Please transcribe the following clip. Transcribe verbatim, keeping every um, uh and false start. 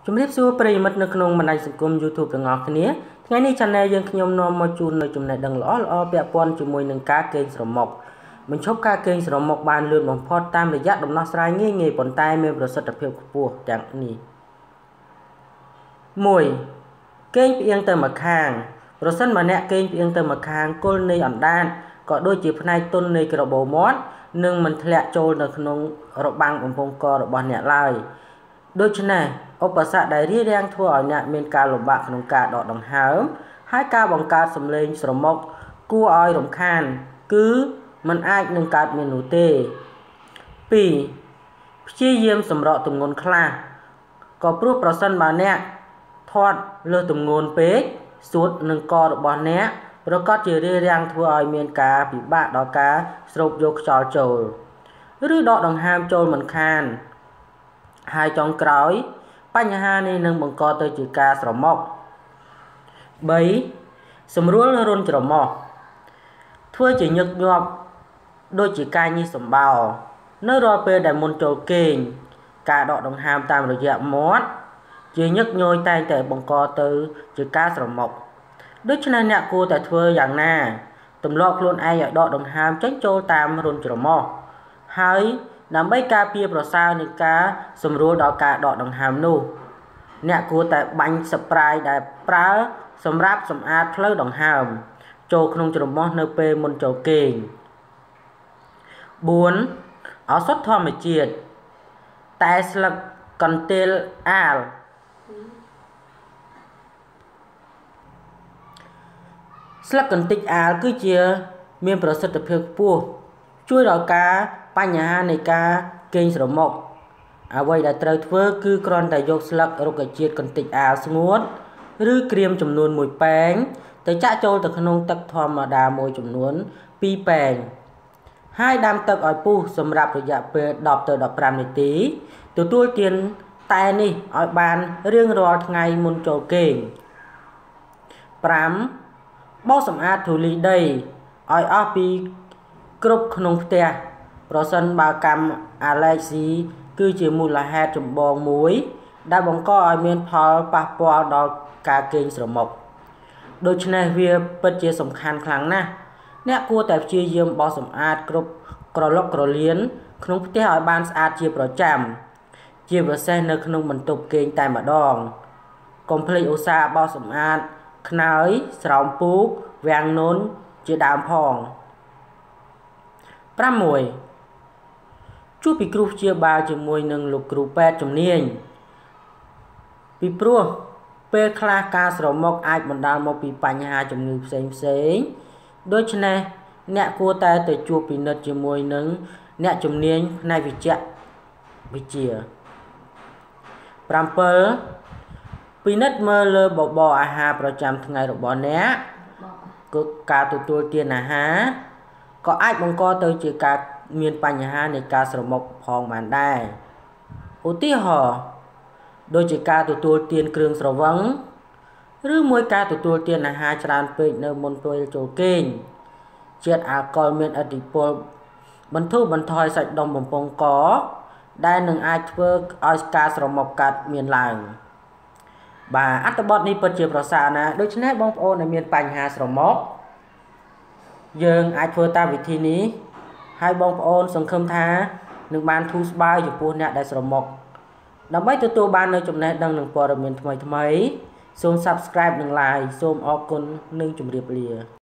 ជំរាបសួរប្រិយមិត្តនៅក្នុងបណ្ដាញសង្គម YouTube ទាំងអស់គ្នាថ្ងៃនេះ Channel យើងខ្ញុំនាំមកជូននៅចំណេះដឹងល្អៗពាក់ព័ន្ធជាមួយនឹងការកេងស្រមុកបញ្ឈប់ការកេងស្រមុកបានលឿនបំផុតតាមរយៈដំណោះស្រាយងាយៗប៉ុន្តែមានប្រសិទ្ធភាពខ្ពស់ទាំងនេះ មួយ កេងផ្អៀងទៅម្ខាងប្រសិនបើអ្នកកេងផ្អៀងទៅម្ខាងគល់នៃអណ្ដាតក៏ដូចជាផ្នែកទន់នៃក្របូរមាត់នឹងមិនធ្លាក់ចូលនៅក្នុងរបាំងបំពង់ករបស់អ្នកឡើយដូច្នេះឧបសគ្គដែលរារាំងធ្វើឲ្យអ្នកមានការលំបាកក្នុងការដកដង្ហើមហើយការបង្កើតសំឡេងស្រមុកគួរឲ្យរំខានគឺมันអាចនឹងកើតមាននោះទេ ពីរ ព្យាយាមសម្រកទម្ងន់ខ្លះក៏ព្រោះប្រសិនបើអ្នកធាត់លើទម្ងន់ពេកសួតនឹងករបស់អ្នកប្រកាសជារារាំងធ្វើឲ្យមានការពិបាកដល់ការស្រូបយកខ្យល់ចូលឬដកដង្ហើមចូលមិនខានហើយចុងក្រោយបញ្ហានេះនឹងបង្កទៅជាការស្រមុក បី សម្រួលរុនច្រមុះធ្វើជាញឹកញាប់ដូចជាការញីសម្បោរនៅរាល់ពេលដែលមុនចូលគេងការដកដង្ហើមតាមរយៈមាត់ជាញឹកញយតែងតែបង្កទៅជាការស្រមុកដូច្នេះអ្នកគួរតែធ្វើយ៉ាងណាទម្លាប់ខ្លួនឯងឲ្យដកដង្ហើមចេញចូលតាមរុនច្រមុះហើយដើម្បីការពារប្រសើរនៃការសម្រួលដល់ការដកដង្ហើមនោះអ្នកគួរតែបាញ់ស្ប្រៃដែលប្រើសម្រាប់សម្អាតផ្លូវដង្ហើមចូលក្នុងច្រមុះនៅពេលមុនចូលគេង បួន ឱសថធម្មជាតិតែស្លឹកកន្ទេលអាលស្លឹកកន្ទិកអាលគឺជាមានប្រសិទ្ធភាពខ្ពស់ជួយដល់ការបញ្ហានៃការកេងស្រមុកអ្វីដែលត្រូវធ្វើគឺគ្រាន់តែយកស្លឹករុក្ខជាតិកន្ទិកអាលស្ងួតឬក្រៀមចំនួនមួយពែងទៅចាក់ចូលទៅក្នុងទឹកធម្មតាមួយចំនួនពីរពែងហើយដាំទឹកឲ្យពុះសម្រាប់រយៈពេលដប់ទៅដប់ប្រាំនាទីទទួលទានតែនេះឲ្យបានរៀងរាល់ថ្ងៃមុនចូលគេង ប្រាំ បោសសម្អាតធូលីដីឲ្យអស់ពីគ្រប់ក្នុងផ្ទះប្រសិនបើកម្មអាឡែស៊ីគឺជាមូលហេតុចម្បងមួយដែលបង្កឲ្យមានផលប៉ះពាល់ដល់ការកេងស្រមុកដូច្នេះវាពិតជាសំខាន់ខ្លាំងណាស់អ្នកគួរតែព្យាយាមបោសសម្អាតគ្រប់ក្រឡុកក្រលៀនក្នុងផ្ទះឲ្យបានស្អាតជាប្រចាំជាពិសេសនៅក្នុងបន្ទប់គេងតែម្ដងកុំភ្លេចឧស្សាហ៍បោសសម្អាតខ្នើយស្រោមពូកវាំងនន់ជាដើមផង ប្រាំមួយ ជួបពីគ្រូព្យាបាលជាមួយនឹងលោកគ្រូពេទ្យជំនាញពីព្រោះពេលខ្លះការស្រមុកអាចបណ្ដាលមកពីបញ្ហាជំងឺផ្សេងផ្សេងដូច្នេះអ្នកគួរតែទៅជួបពិនិត្យជាមួយនឹងអ្នកជំនាញផ្នែកវិជ្ជវិទ្យា ប្រាំពិល ពិនិត្យមើលលើបបរអាហារប្រចាំថ្ងៃរបស់អ្នកគឺការទទួលទានអាហារក៏អាចបង្កទៅជាការមានបញ្ហានៃការស្រមុកផងបានដែរឧទាហរណ៍ដូចជាការទទួលទានគ្រឿងស្រវឹងឬមួយការទទួលទានអាហារច្រើនពេកនៅមុនពេលចូលគេងជាតិអាល់កុលមានឥទ្ធិពលបន្ធូរបន្ថយសាច់ដុំបំពង់កដែលនឹងអាចធ្វើឲ្យការស្រមុកកើតមានឡើងបាទអត្ថបទនេះពិតជាប្រសើរណាស់ដូច្នេះបងប្អូនដែលមានបញ្ហាស្រមុកយើងអាចធ្វើតាមវិធីនេះហើយបងប្អូនសង្ឃឹមថានឹងបានធូរស្បើយចំពោះអ្នកដែលស្រមុកដើម្បីទទួលបាននូវចំណេះដឹងនិងព័ត៌មានថ្មីៗសូម Subscribe និង Like សូមអរគុណនិងជម្រាបលា